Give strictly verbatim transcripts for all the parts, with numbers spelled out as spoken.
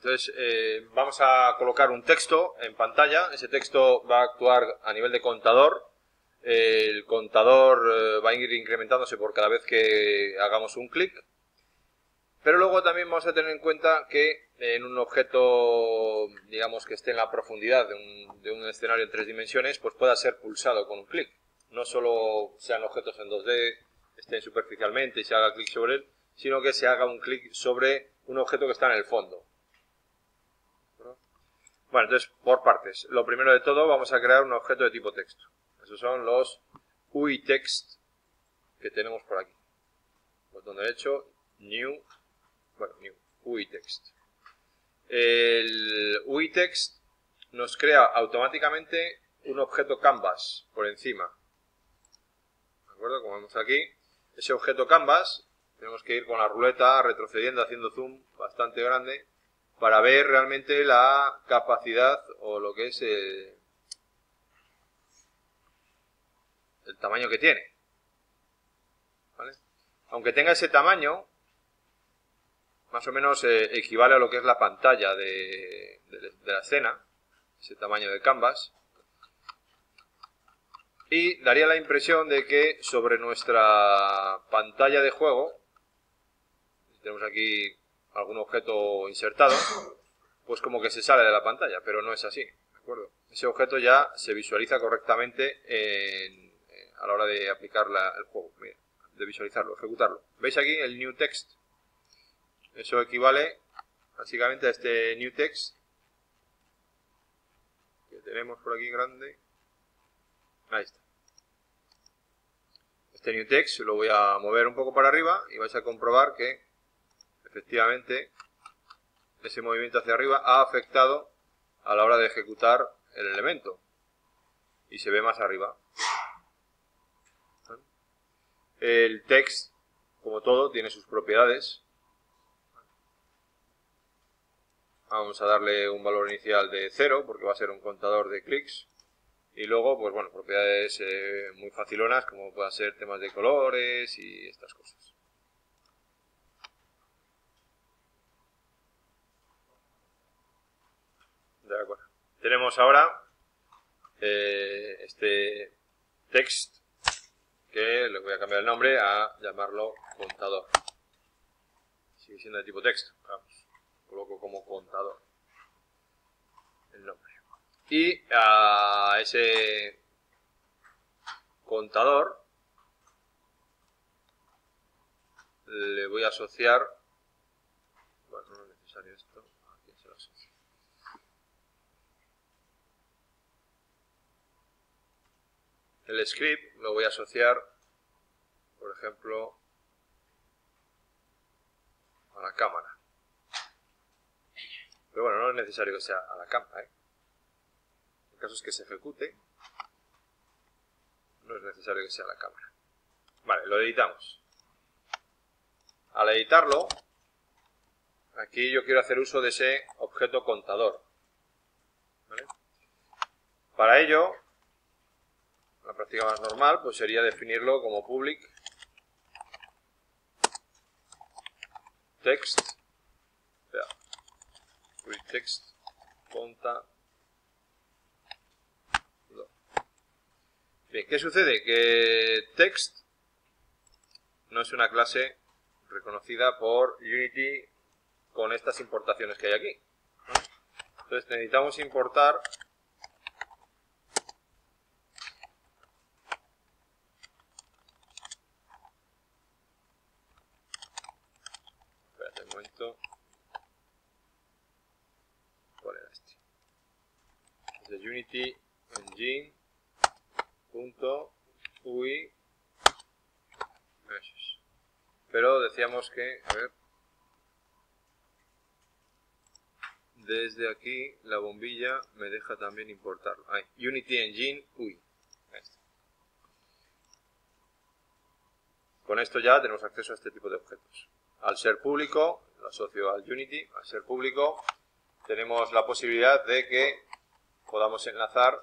Entonces, eh, vamos a colocar un texto en pantalla. Ese texto va a actuar a nivel de contador. Eh, el contador eh, va a ir incrementándose por cada vez que hagamos un clic. Pero luego también vamos a tener en cuenta que en un objeto, digamos, que esté en la profundidad de un, de un escenario en tres dimensiones, pues pueda ser pulsado con un clic. No solo sean objetos en dos D, estén superficialmente y se haga clic sobre él, sino que se haga un clic sobre un objeto que está en el fondo. Bueno, entonces, por partes. Lo primero de todo, vamos a crear un objeto de tipo texto. Esos son los U I text que tenemos por aquí. Botón derecho, New, bueno, New, U I text. El U I text nos crea automáticamente un objeto canvas por encima. ¿De acuerdo? Como vemos aquí, ese objeto canvas, tenemos que ir con la ruleta retrocediendo, haciendo zoom bastante grande, para ver realmente la capacidad o lo que es el, el tamaño que tiene. ¿Vale? Aunque tenga ese tamaño, más o menos eh, equivale a lo que es la pantalla de, de, de la escena, ese tamaño de canvas, y daría la impresión de que sobre nuestra pantalla de juego, si tenemos aquí algún objeto insertado, pues como que se sale de la pantalla, pero no es así, ¿de acuerdo? Ese objeto ya se visualiza correctamente en, en, a la hora de aplicar la, el juego, mira, de visualizarlo, ejecutarlo. ¿Veis aquí el new text? Eso equivale básicamente a este new text que tenemos por aquí grande. Ahí está. Este new text lo voy a mover un poco para arriba y vais a comprobar que efectivamente ese movimiento hacia arriba ha afectado a la hora de ejecutar el elemento y se ve más arriba. El text, como todo, tiene sus propiedades. Vamos a darle un valor inicial de cero porque va a ser un contador de clics. Y luego, pues bueno, propiedades eh, muy facilonas como pueden ser temas de colores y estas cosas. De acuerdo. Tenemos ahora eh, este text que le voy a cambiar el nombre a llamarlo contador. Sigue siendo de tipo texto. Vamos, coloco como contador el nombre. Y a ese contador le voy a asociar, bueno, no es necesario esto, ¿a quién se lo asocia? El script lo voy a asociar, por ejemplo, a la cámara. Pero bueno, no es necesario que sea a la cámara, ¿eh? El caso es que se ejecute, no es necesario que sea la cámara. Vale, lo editamos. Al editarlo, aquí yo quiero hacer uso de ese objeto contador. ¿Vale? Para ello, la práctica más normal pues sería definirlo como public text, public text conta. Bien, ¿qué sucede? Que text no es una clase reconocida por Unity con estas importaciones que hay aquí. Entonces necesitamos importar espérate un momento. ¿Cuál era este? Es de Unity Engine punto U I. Pero decíamos que, a ver, desde aquí la bombilla me deja también importarlo. Ahí, Unity Engine U I. Ahí está. Con esto ya tenemos acceso a este tipo de objetos. Al ser público, lo asocio al Unity, al ser público, tenemos la posibilidad de que podamos enlazar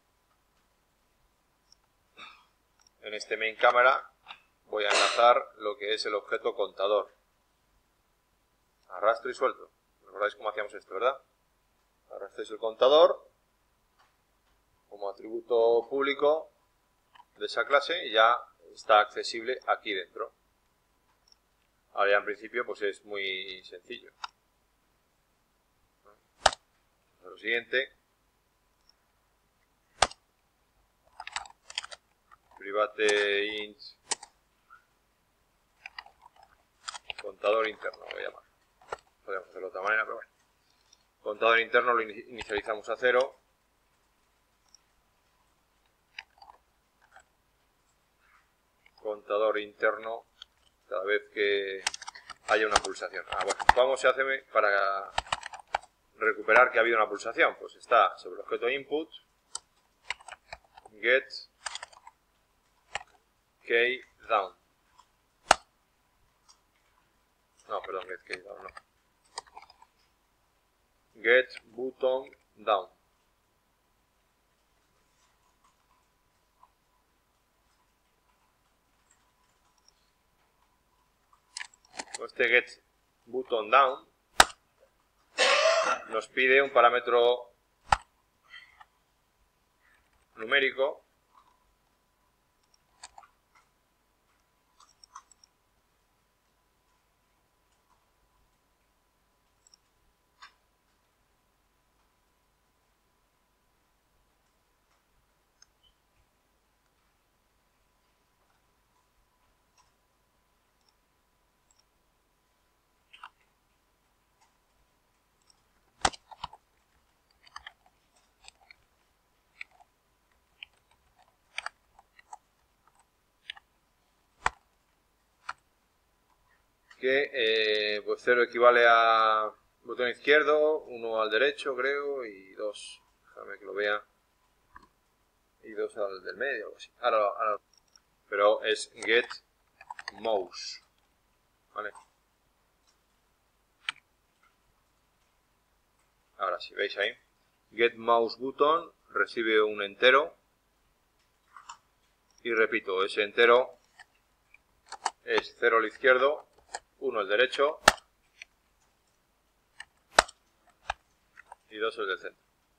en este main cámara. Voy a enlazar lo que es el objeto contador. Arrastro y suelto. ¿Recordáis cómo hacíamos esto, verdad? Arrastráis el contador como atributo público de esa clase y ya está accesible aquí dentro. Ahora ya en principio pues es muy sencillo. Lo siguiente, private int contador interno, lo voy a llamar. Podríamos hacerlo de otra manera, pero bueno. Contador interno lo inicializamos a cero. Contador interno cada vez que haya una pulsación. Ah, bueno, ¿cómo se hace para recuperar que ha habido una pulsación? Pues está sobre el objeto input, get key down. No, perdón, get key down, no. Get button down. Este get button down nos pide un parámetro numérico que eh, pues cero equivale a botón izquierdo, uno al derecho creo y dos, déjame que lo vea, y dos al del medio, algo así. Ahora, ahora, pero es get mouse, ¿vale? Ahora sí, veis ahí, get mouse button recibe un entero y repito, ese entero es cero al izquierdo, uno al derecho y dos al del centro.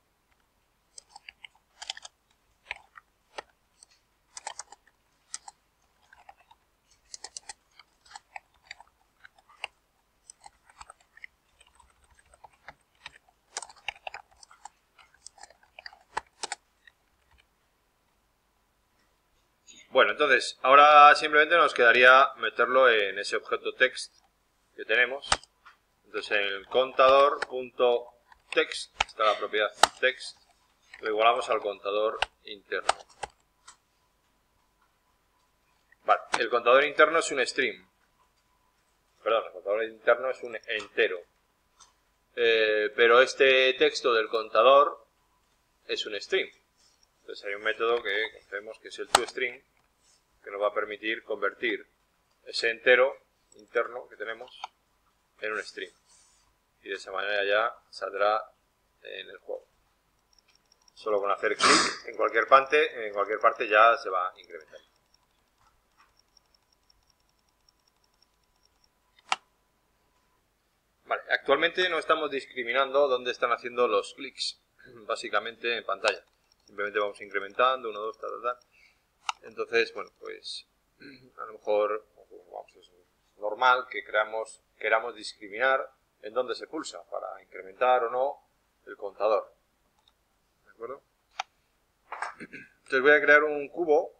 Bueno, entonces, ahora simplemente nos quedaría meterlo en ese objeto text que tenemos. Entonces, en el contador.text está la propiedad text, lo igualamos al contador interno. Vale, el contador interno es un string. Perdón, el contador interno es un entero. Eh, pero este texto del contador es un string. Entonces, hay un método que conocemos que es el toString, que nos va a permitir convertir ese entero interno que tenemos en un string. Y de esa manera ya saldrá en el juego. Solo con hacer clic en cualquier parte, en cualquier parte ya se va a incrementar. Vale, actualmente no estamos discriminando dónde están haciendo los clics, básicamente en pantalla. Simplemente vamos incrementando, uno, dos, tal, tal, tal. Entonces, bueno, pues a lo mejor vamos, es normal que creamos, queramos discriminar en dónde se pulsa para incrementar o no el contador. ¿De acuerdo? Entonces voy a crear un cubo.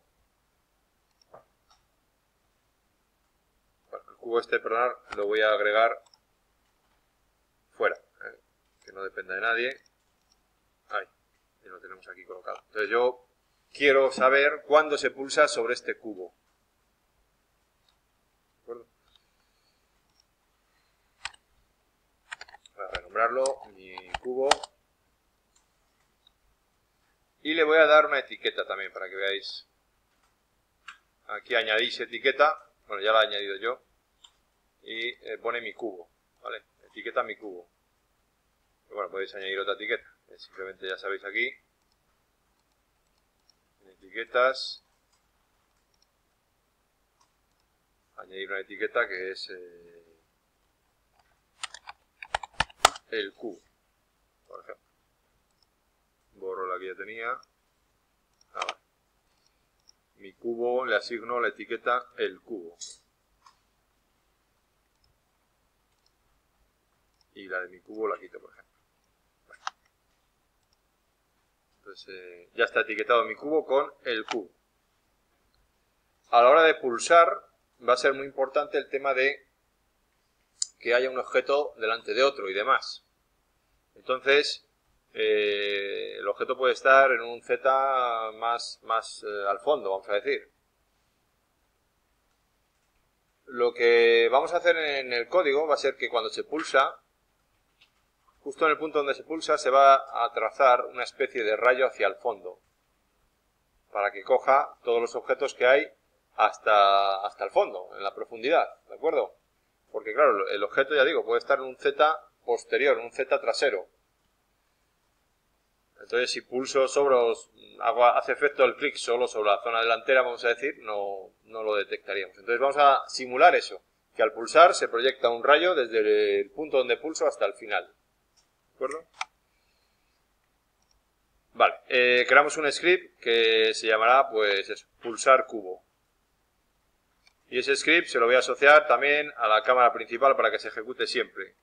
Bueno, el cubo este, perdón, lo voy a agregar fuera, ¿eh? Que no dependa de nadie. Ahí, y lo tenemos aquí colocado. Entonces yo quiero saber cuándo se pulsa sobre este cubo. ¿De acuerdo? Voy a renombrarlo, mi cubo. Y le voy a dar una etiqueta también para que veáis. Aquí añadís etiqueta. Bueno, ya la he añadido yo. Y eh, pone mi cubo. ¿Vale? Etiqueta mi cubo. Y bueno, podéis añadir otra etiqueta. Simplemente ya sabéis aquí. En etiquetas. Añadir una etiqueta que es... Eh, el cubo, por ejemplo. Borro la que ya tenía. Ah, vale. Mi cubo le asigno la etiqueta el cubo. Y la de mi cubo la quito, por ejemplo. Bueno. Entonces eh, ya está etiquetado mi cubo con el cubo. A la hora de pulsar va a ser muy importante el tema de que haya un objeto delante de otro y demás. Entonces eh, el objeto puede estar en un Z más, más eh, al fondo, vamos a decir. Lo que vamos a hacer en el código va a ser que cuando se pulsa, justo en el punto donde se pulsa, se va a trazar una especie de rayo hacia el fondo, para que coja todos los objetos que hay hasta, hasta el fondo, en la profundidad, ¿de acuerdo? Porque claro, el objeto, ya digo, puede estar en un Z posterior, en un Z trasero. Entonces, si pulso sobre, hago, hace efecto el clic solo sobre la zona delantera, vamos a decir, no, no lo detectaríamos. Entonces vamos a simular eso, que al pulsar se proyecta un rayo desde el punto donde pulso hasta el final. ¿De acuerdo? Vale, eh, creamos un script que se llamará, pues, eso, pulsar cubo. Y ese script se lo voy a asociar también a la cámara principal para que se ejecute siempre.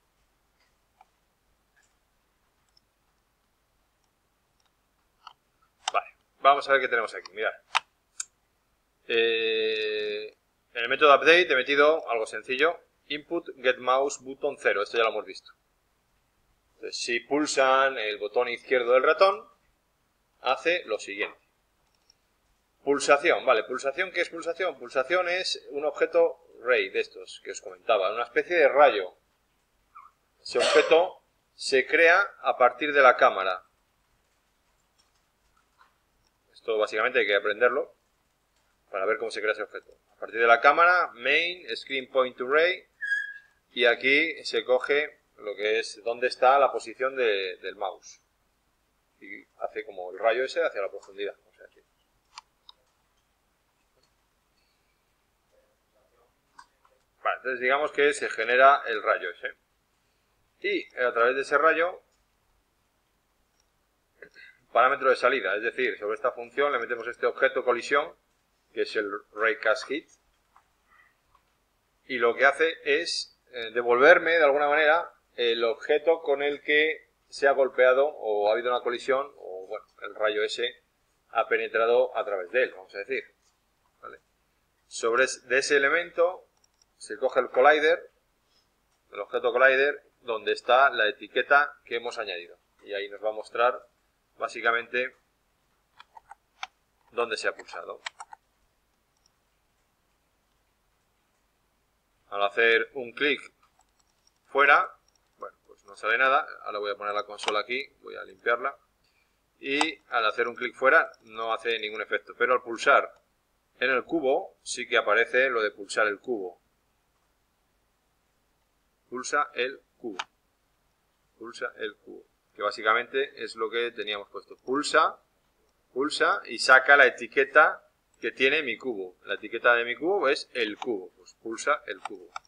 Vale, vamos a ver qué tenemos aquí. Mirad. Eh, en el método update he metido algo sencillo. Input get mouse button cero. Esto ya lo hemos visto. Entonces, si pulsan el botón izquierdo del ratón, hace lo siguiente. Pulsación, vale, pulsación, ¿qué es pulsación? Pulsación es un objeto ray de estos que os comentaba, una especie de rayo. Ese objeto se crea a partir de la cámara. Esto básicamente hay que aprenderlo para ver cómo se crea ese objeto. A partir de la cámara, main, screen point to ray, y aquí se coge lo que es dónde está la posición de, del mouse. Y hace como el rayo ese hacia la profundidad. Vamos a decir. Vale, entonces digamos que se genera el rayo ese. Y a través de ese rayo, parámetro de salida, es decir, sobre esta función le metemos este objeto colisión, que es el rayCastHit, y lo que hace es eh, devolverme de alguna manera el objeto con el que se ha golpeado o ha habido una colisión, o bueno, el rayo ese ha penetrado a través de él, vamos a decir. ¿Vale? Sobre de ese elemento se coge el collider, el objeto collider, donde está la etiqueta que hemos añadido. Y ahí nos va a mostrar básicamente dónde se ha pulsado. Al hacer un clic fuera, bueno, pues no sale nada. Ahora voy a poner la consola aquí, voy a limpiarla. Y al hacer un clic fuera no hace ningún efecto. Pero al pulsar en el cubo sí que aparece lo de pulsar el cubo. Pulsa el cubo. Pulsa el cubo. Que básicamente es lo que teníamos puesto. Pulsa, pulsa y saca la etiqueta que tiene mi cubo. La etiqueta de mi cubo es el cubo. Pues pulsa el cubo.